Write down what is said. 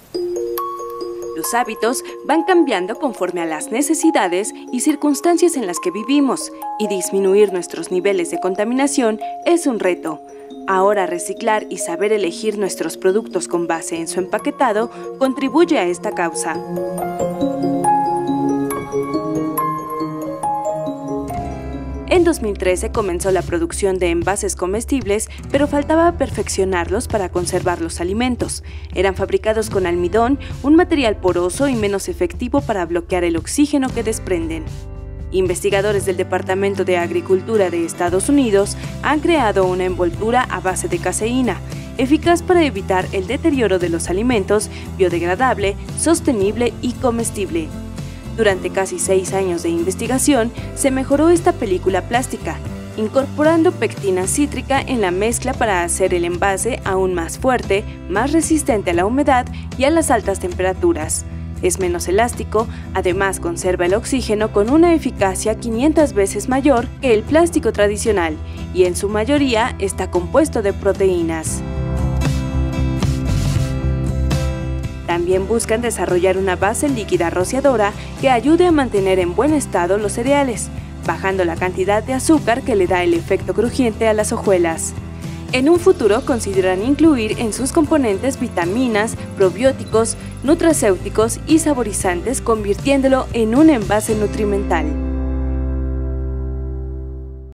Los hábitos van cambiando conforme a las necesidades y circunstancias en las que vivimos, y disminuir nuestros niveles de contaminación es un reto. Ahora reciclar y saber elegir nuestros productos con base en su empaquetado contribuye a esta causa. En 2013 comenzó la producción de envases comestibles, pero faltaba perfeccionarlos para conservar los alimentos. Eran fabricados con almidón, un material poroso y menos efectivo para bloquear el oxígeno que desprenden. Investigadores del Departamento de Agricultura de Estados Unidos han creado una envoltura a base de caseína, eficaz para evitar el deterioro de los alimentos, biodegradable, sostenible y comestible. Durante casi 6 años de investigación, se mejoró esta película plástica, incorporando pectina cítrica en la mezcla para hacer el envase aún más fuerte, más resistente a la humedad y a las altas temperaturas. Es menos elástico, además conserva el oxígeno con una eficacia 500 veces mayor que el plástico tradicional y en su mayoría está compuesto de proteínas. También buscan desarrollar una base líquida rociadora que ayude a mantener en buen estado los cereales, bajando la cantidad de azúcar que le da el efecto crujiente a las hojuelas. En un futuro consideran incluir en sus componentes vitaminas, probióticos, nutracéuticos y saborizantes, convirtiéndolo en un envase nutrimental.